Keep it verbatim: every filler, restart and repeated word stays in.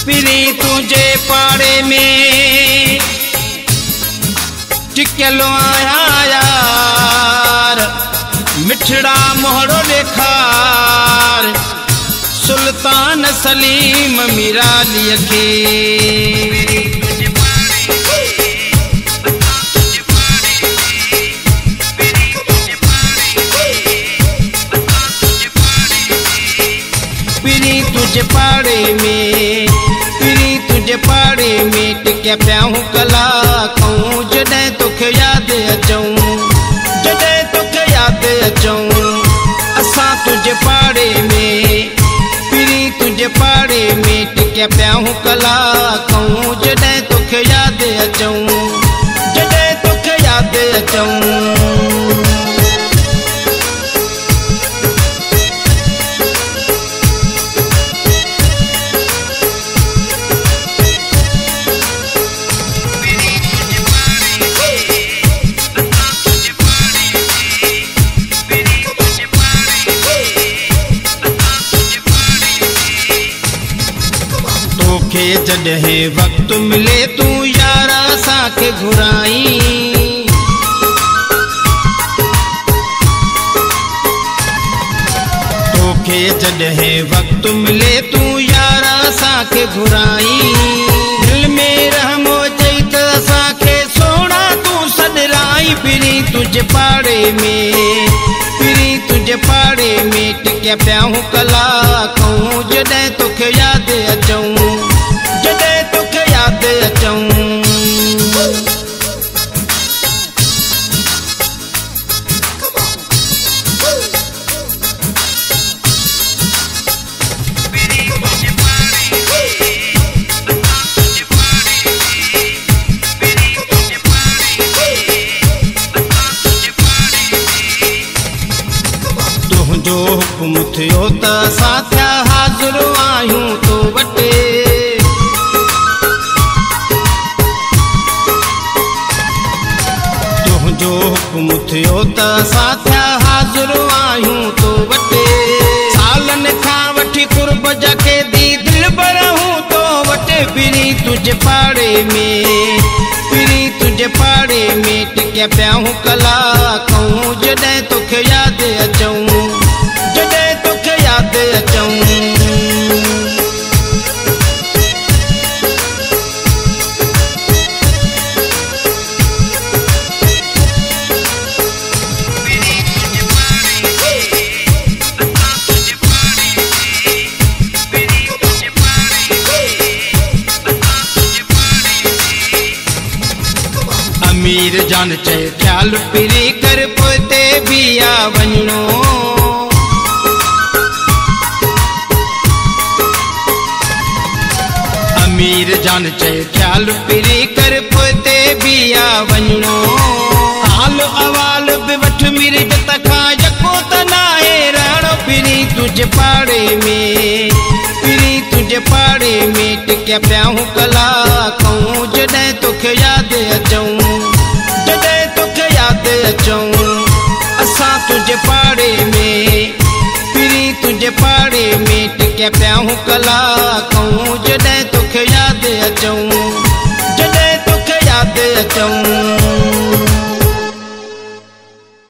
पिरी तुझे पाड़े में टिकलो आया यार, मिठड़ा मोहड़ो लेखार सुल्तान सलीम मिराली खे। पिरी तुझे पाड़े में, पिरी तुझे पाड़े में टिके प्याऊं कला कहूं जॾहिं तोखे यादि अचूं, जॾहिं तोखे यादि अचूं असां तुझे पाड़े में। पिरी तुझे पाड़े में टिके प्याऊं कला कहूं जॾहिं तोखे यादि अचूं, जॾहिं तोखे यादि अचूं। तोखे जॾहिं वक्त मिले तू यार असांखे घुराई, तोखे जॾहिं वक्त मिले तू यार असांखे घुराई। दिल में रहमो चई त असांखे सोना तू सॾराई। पिरी तुझे पाड़े में, पिरी तुझे पाड़े में टिके प्याऊं कला कहूं जॾहिं तोखे यादि अचूं, जॾहिं तोखे यादि अचूं। तुंहिंजो हुकुम थियो त असां थिया हाज़िर आहियूं तो वटे, तुंहिंजो हुकुम थियो त असां थिया हाज़िर आहियूं तो वटे। सालनि खां वठी कुर्ब जा क़ैदी दिल भर हूं तो वटे। पिरी तुझे पाड़े में, पिरी तुझे पाड़े में टिके प्याऊं कला कहूं जॾहिं तोखे यादि अचूं, जॾहिं तोखे यादि अचूं। अमीर जान चए ख्याल पिरी कर पोते भी आ वञणो, अमीर जान चए ख्याल पिरी कर पोते भी आ वञणो। हाल अवाल बि वठ मिर्ज तखां यको त नाहे रहणो। पिरी तुझे पाड़े में, पिरी तुझे पाड़े में टिके प्याऊं कला कहूं जॾहिं तोखे यादि अचूं, जॾहिं तोखे यादि अचूं असां तुझे पाड़े में। पिरी तुझे पाड़े में टिके प्याऊं कला कहूं जॾहिं तोखे यादि अचूं, जॾहिं तोखे यादि अचूं।